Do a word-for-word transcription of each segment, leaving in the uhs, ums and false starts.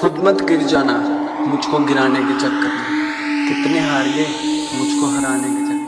खुद मत गिर जाना मुझको गिराने के चक्कर में, कितने हार गए मुझको हराने के चक्कर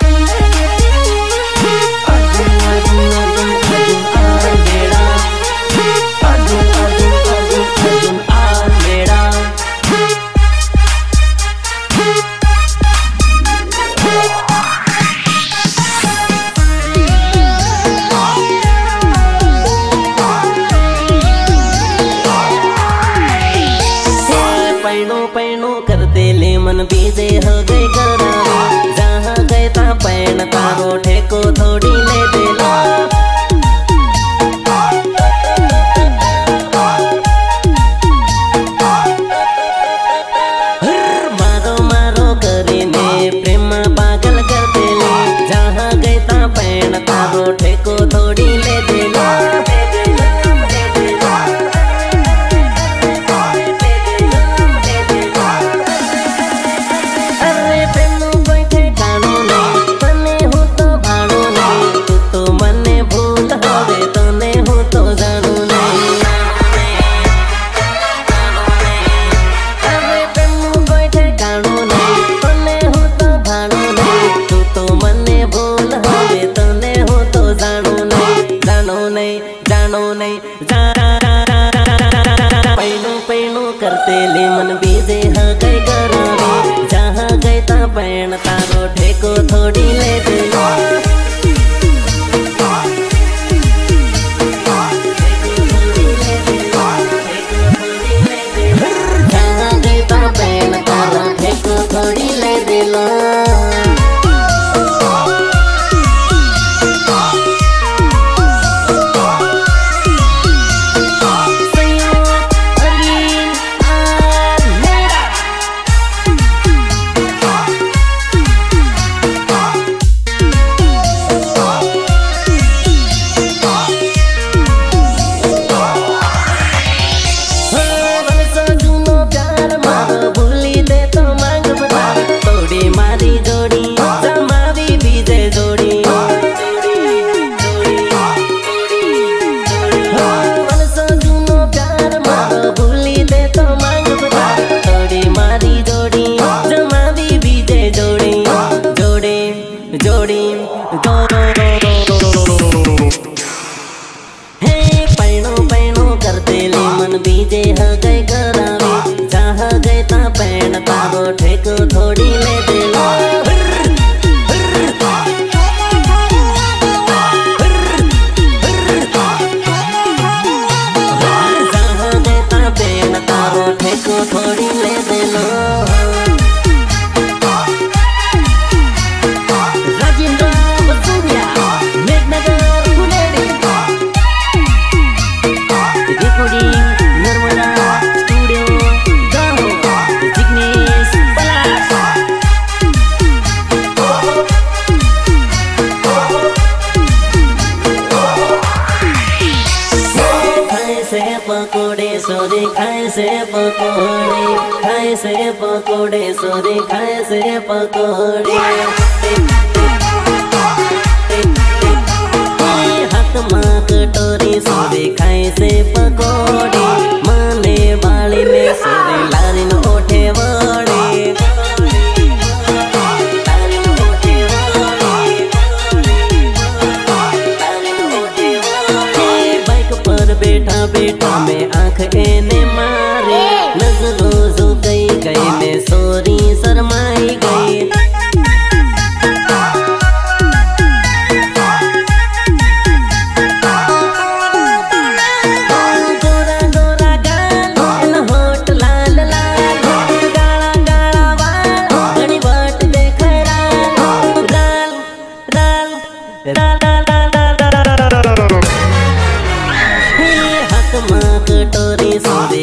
पैणो करते ले मन बीजे हो गए करावे, जहाँ गए ता पैण तारो ठेको थोड़ी ले देला। मारो मारो करीने प्रेम पागल करते ले, जहाँ गए ता पैण तारो ठेको थोड़ी ले देला। करते ले मन बीजे हाँ गए करावे, जहाँ गए ता पैण तारो ठेको थोड़ी ले देला। जहाँ गए ता पैण तारो ठेको थोड़ी ले देला। बीजे हाँ गए करावे, जहाँ गए ता पैण तारो ठेको थोड़ी ले देला। जहाँ गए ता पैण तारो ठेको थोड़ी ले देला। पकोड़े सोरे खाए से पकोड़े, खाए से पकोड़े सोरे खाए से पकोड़े। हाथ माँ कटोरी सोरे खाए से पकोड़े, माने बाली में सोरे लारिन ओठे वड़े। बैठा बैठा में आँख एने मारे, नजरों जो गई गई में सोरी शरमाई गई। गोरा गोरा गाल होठ लाल लाल, गाला गाला वाल घड़ी बाट देखा राल राल राल राल राल। कटोरी सोरे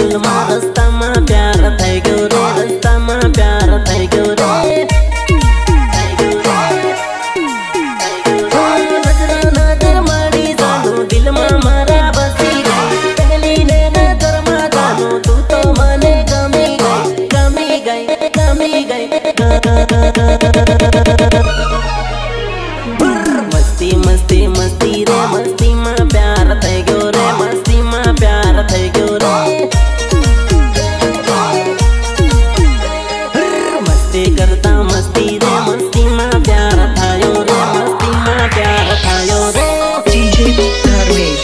स्कूल में रास्ता में प्यार થઈ ગયો રે रास्ता में प्यार થઈ ગયો રે मस्ती मस्ती मस्ती रे मस्ती में प्यार થઈ ગયો રે मस्ती में प्यार થઈ ગયો रे मस्ती करता मस्ती रे मस्ती में प्यार थायो रे मस्ती में प्यार थायो रे डीजे धर्मेश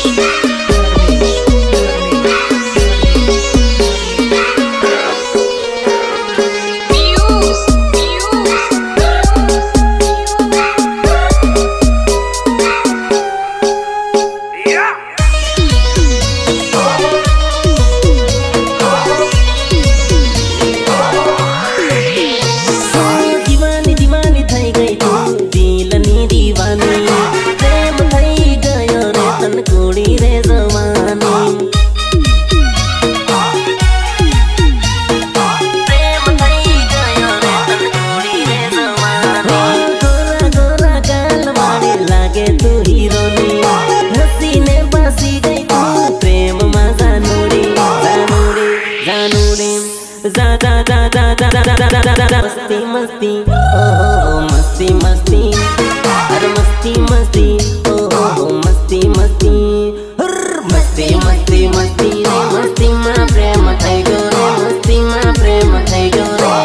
मस्ती मस्ती ओ हो मस्ती मस्ती अरे मस्ती मस्ती ओ हो मस्ती मस्ती मस्ती मस्ती मस्ती रे मस्ती में प्रेम થઈ ગયો રે मस्ती में प्रेम થઈ ગયો રે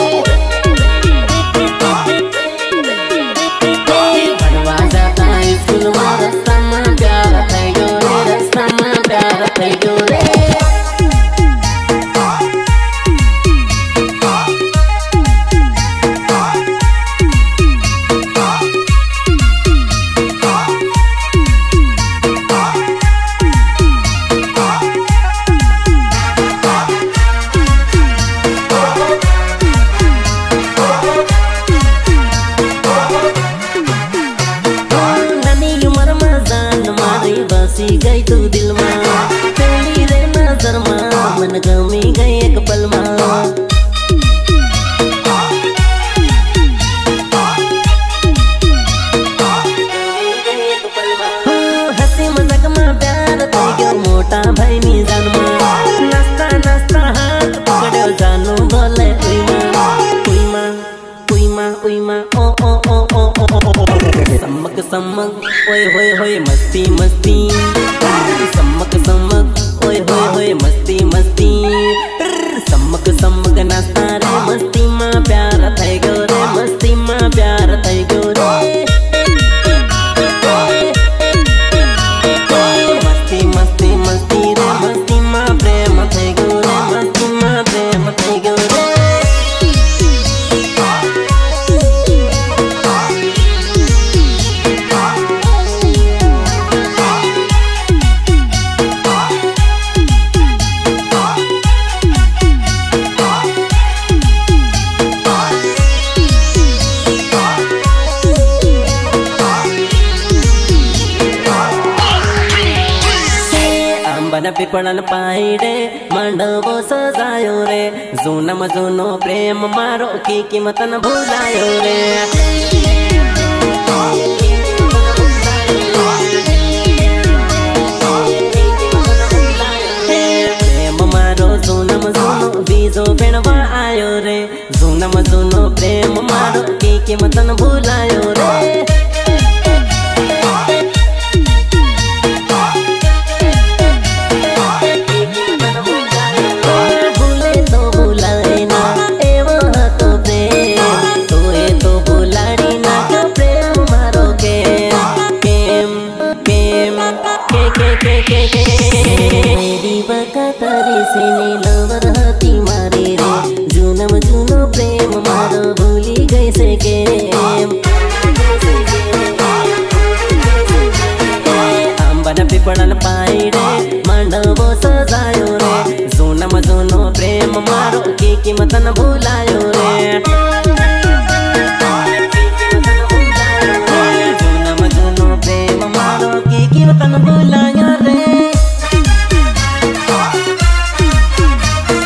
भणवा जाता स्कूल में रास्ता में प्यार થઈ ગયો रे रास्ता में प्यार થઈ ગયો रे गई तू दिल में तेरी रे नजर में मन गमी गई एक पल में हंसी मजाक में प्यार થઈ ગયો मोटा भाई नी जान में नाचता नाचता हाथ पकड़ो जानू बोले उई मां उई मां उई मां उई मां ओ ओ ओ ओ ओ समक समक ओए होए होए मस्ती मस्ती समक समक ओए होए होए मस्ती मस्ती समक समक नाचता रे मस्ती में प्यार થઈ ગયો રે मस्ती में प्यार થઈ ગયો રે मस्ती मस्ती मस्ती रे मस्ती में प्रेम થઈ ગયો રે मस्ती में प्रेम થઈ ગયો रे बन पिपड़न पाइडे मंडपो सजायो रे जूनम जूनो प्रेम मारो की कीमत न भूलायो रे प्रेम मारो जूनम जूनो बीजो पेणवा आयो रे जूनम जूनो प्रेम मारो की कीमत न भूलायो रे मेरी बकतरी से नीलवर हाथी मारे रे जूनम जूनो प्रेम मारो भूली गई से के अंबन पिपड़न पाइडे मंडपो सजायो रे जूनम जूनो प्रेम मारो की कीमत न भूलायो रे जूनम जूनो प्रेम मारो की कीमत न भूलायो रे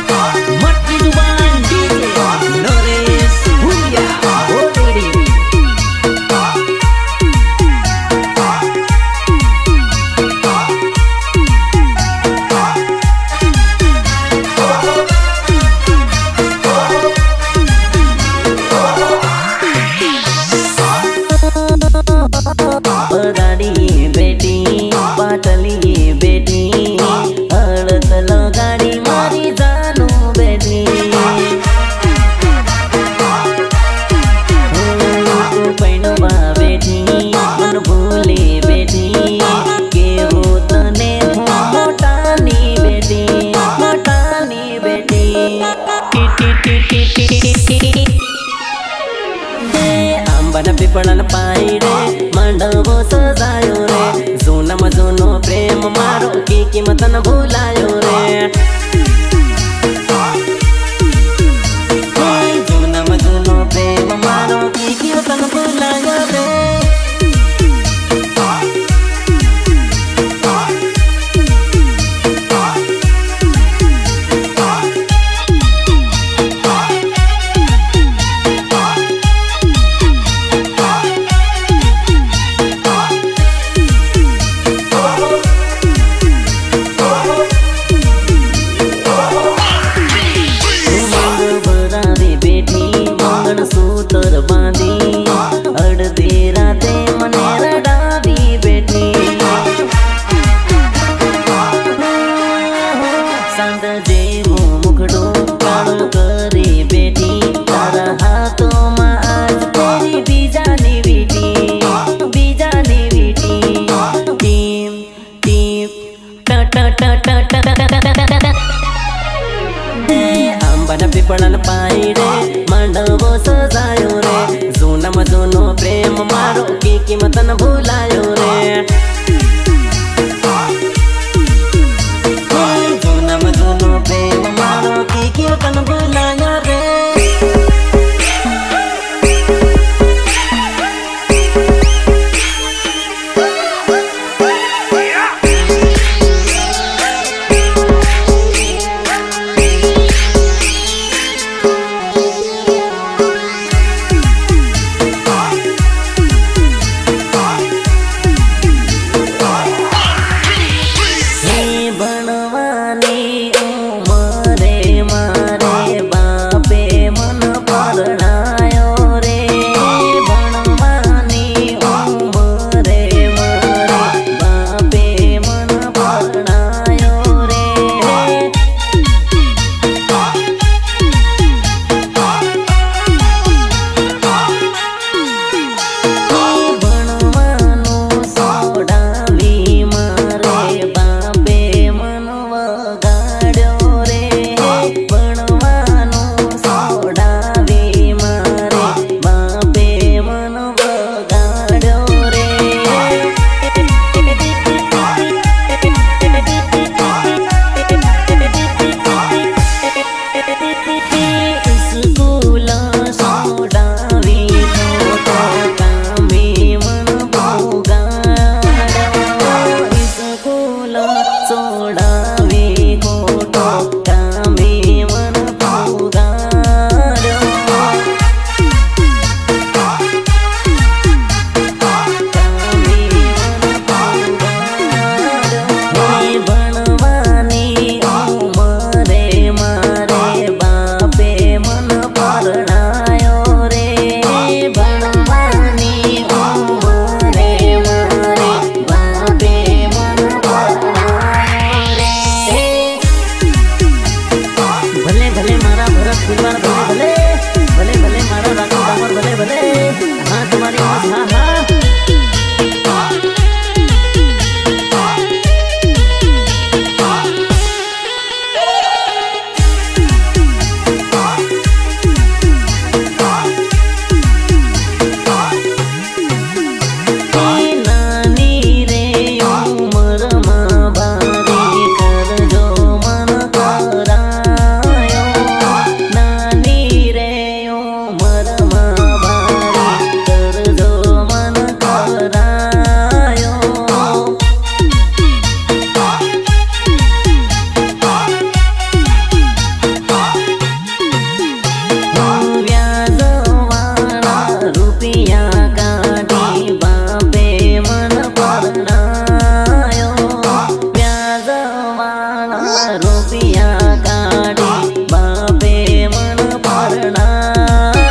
रुपया काढ़ी बापे मन परणायो।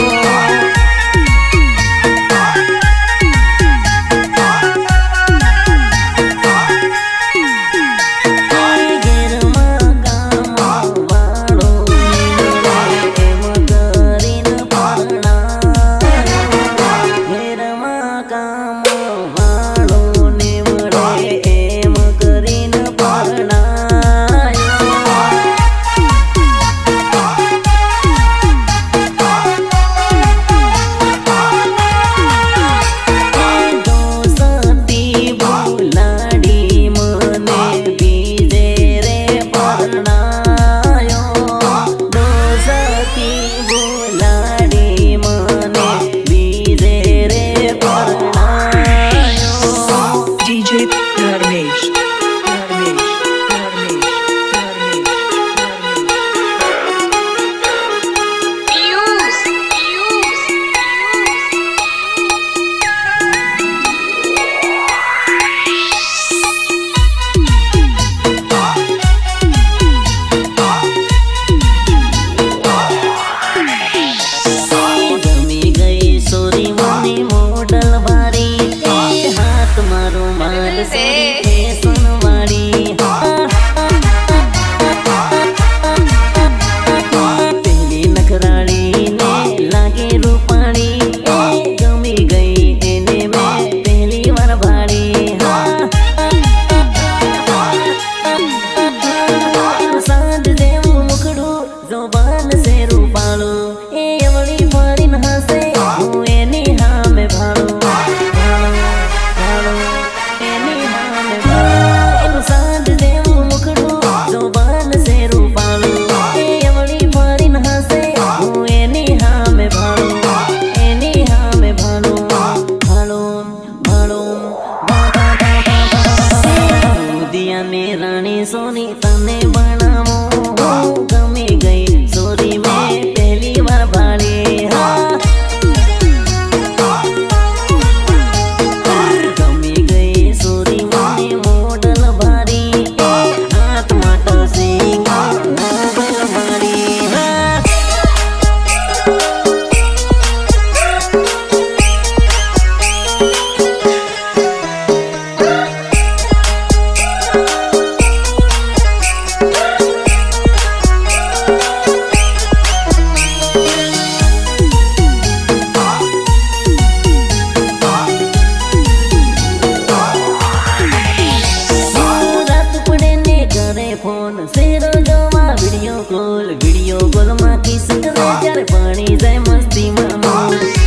घेरमा गाम वाळो निवडे एम करीन परणायो। घेरमा गाम वाळो निवडे एम करीन परणायो। दोस्ती बोलाडी मने बीजे रे परणायो। दोस्ती बोलाडी मने बीजे रे परणायो। D J Dharmesh, Dharmesh, Dharmesh, Dharmesh, गमी गई सोरी मनी मोडल वारी ए हाथ मारो माल सोरी फैशन वारी। पहली नखराड़ी ने लागे रूपाणी ए गमी गई एने में पहली बार भाड़ी। सांद देव मुखड़ू जोबान से रूपालो ए अवली मारी नहासे हूँ एनी हाँ में भाड़ो भाड़ो भाड़ो एनी हाँ में भाड़ो। एनु सांद देव मुखड़ू जोबान से रूपालो ए अवली मारी नहासे हूँ एनी हाँ में भाड़ो एनी हाँ में भाड़ो भाड़ो भाड़ो दिया ने रानी सोनी तने बनावो गमी गई सोरी में पहली बार भाड़ी। हाँ गमी गई सोरी मनी मोडल भारी हाथ माटो सिंह मोडल भारी। हाँ रात पड़े ने करे फोन सेरो जोवा वीडियो कॉल वीडियो कॉल मा किस करे चार पानी जाए मस्ती मामो।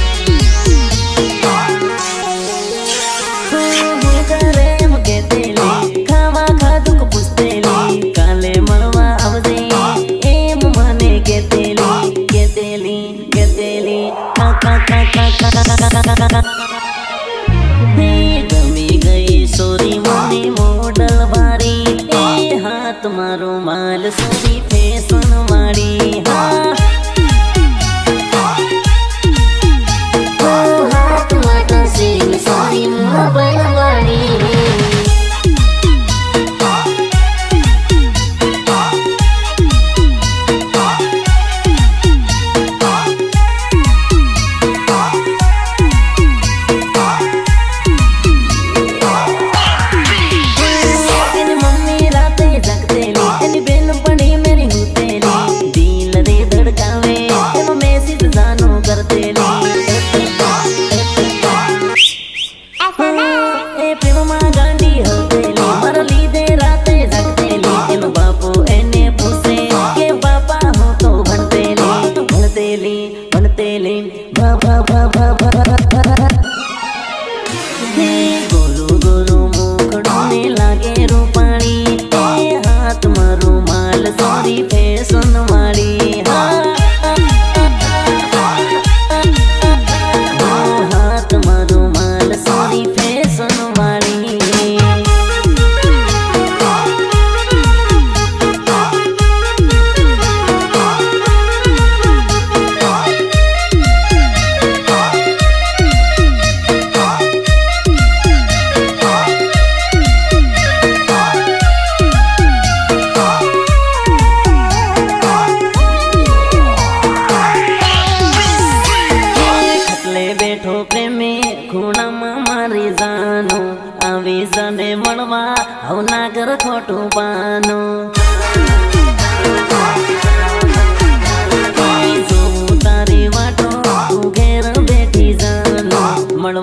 हो करे हम केतेली खावा खादू को पुस्तेली काले मलवा आवजे एम माने केतेली केतेली केतेली का का का का का। गमी गई सोरी मनी मोडल भारी ए हाथ मारो माल सोरी फैशन वारी। हाँ ओ हाथ माटो सिंह सोरी मोबाइल वारी। तेरी मम्मी राते जगतेली तेरी बहन बड़ी मेरी हुतेली दिल रे धड़कावे तेरे मैसेज जानो करतेली। ए प्रेम मा गांडी होतेली मर लीधे राते जगतेली एनो बापू एने पूछे के बापा हो तो भणतेली भणतेली भणतेली भा भा भा भा भा। गोलू गोलू मुखड़ो ने लागे रूपाणी ए हाथ मारो माल सोरी फैशन वाली। हाँ हाथ मारो माल सोरी फैशन वाली।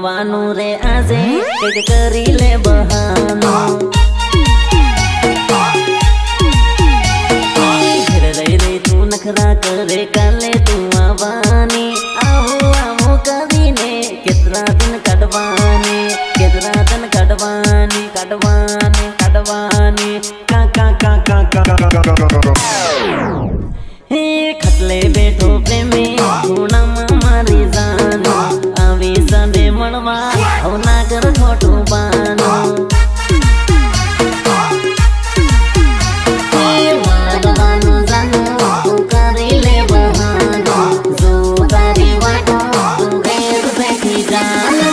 મળવાનું રે આજે કઈક કરી લે બહાનો ઘરે રહી રહી તું નખરા કરે કાલે તું આવવાની આવો આવો કરીને કેટલા દિન કાઢવાની કેટલા દિન કાઢવાની કાઢવાની કાઢવાની કા કા કા કા કા હે ખટલે બેઠો પ્રેમી ખૂણામાં મારી જાનો આવી સાંજે મળવા હવ ના કર ખોટું બાનો મળવાનું જાનો તું કરી લે બહાનો જો તારી વાતો તું ઘેર બેઠી જાનો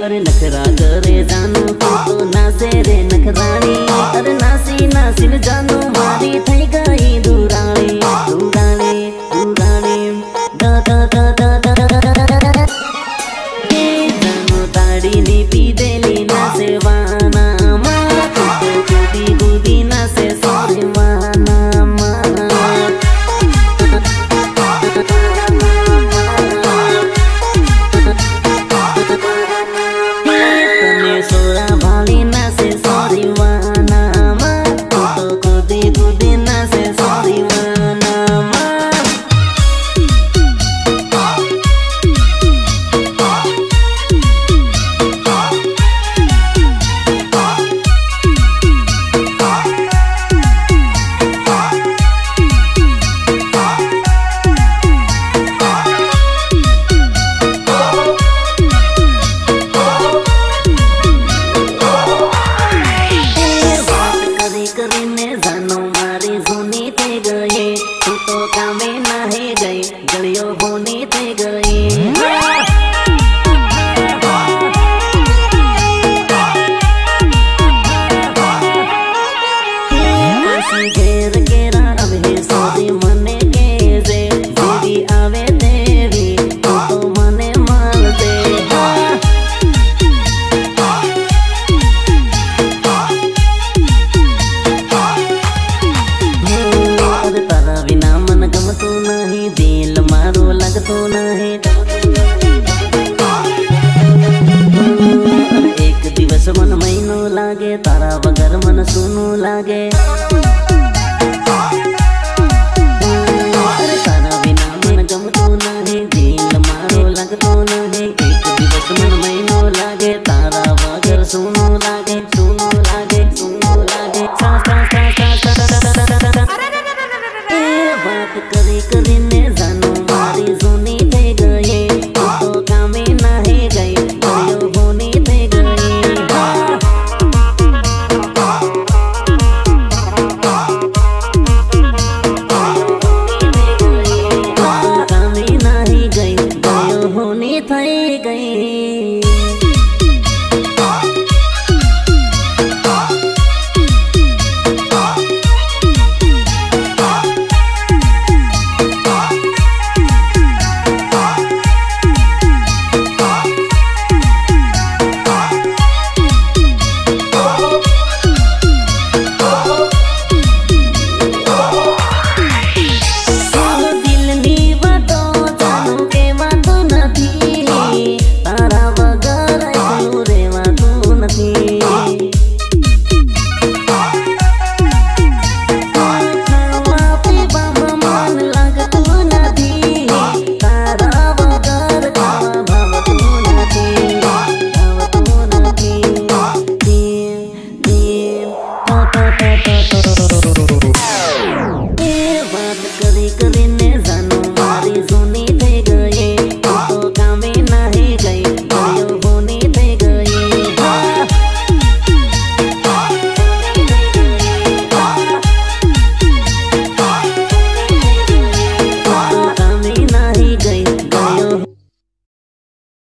अरे नखरा करे जानू तू तो नाचे रे नखराणी। अरे नासी नासी जानू मारी थई गई दुराणी दुराणी दुराणी दा दा दा दा दा जानू ताड़ी नी पी देली नाचे वाना मा तू तो गुदी गुदी नाचे सॉरी वाना मा। सोरा भाली नाचे सॉरी वाना मा तू तो गुदी गुदी नाचे सॉरी वाना मा। કરીને જાનો મારી જૂની થઈ ગઈ તું તો કામે નાહી ગઈ ગળિયો બોની થઈ ગઈ। ઘેર કેરા હવે સોરી મને કેજે જેવી આવે તેવી તું તો મને મળજે। तारा बिना मन गमतो नहीं दिल मारो लगतो नहीं। एक दिवस मन महीनो लागे तारा वगर मन सुनो लागे।